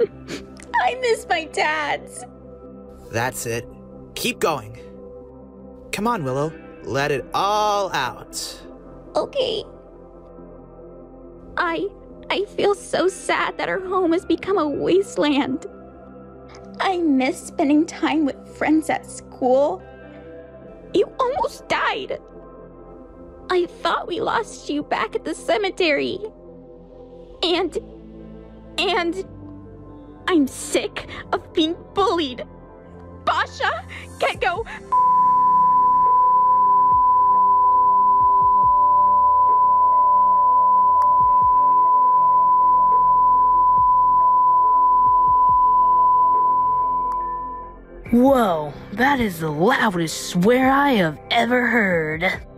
I miss my dads. That's it. Keep going. Come on, Willow. Let it all out. Okay. I feel so sad that our home has become a wasteland. I miss spending time with friends at school. You almost died. I thought we lost you back at the cemetery. And I'm sick of being bullied. Basha, get go. Whoa, that is the loudest swear I have ever heard.